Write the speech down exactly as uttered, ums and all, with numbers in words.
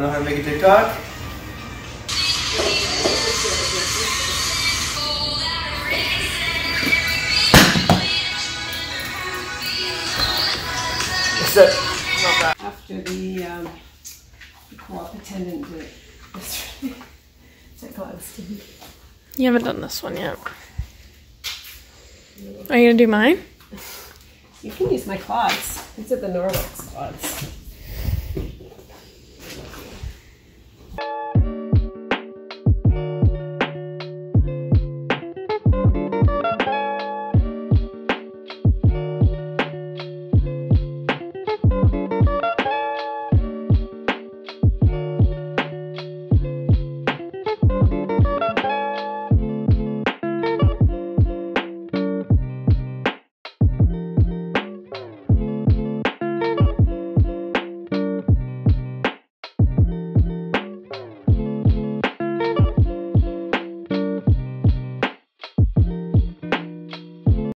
Wanna know how to make a TikTok? Except, not that. After the um, co-op attendant did it yesterday. It's like Gladstone. You haven't done this one yet. Are you gonna do mine? You can use my quads. These are the Norwex quads.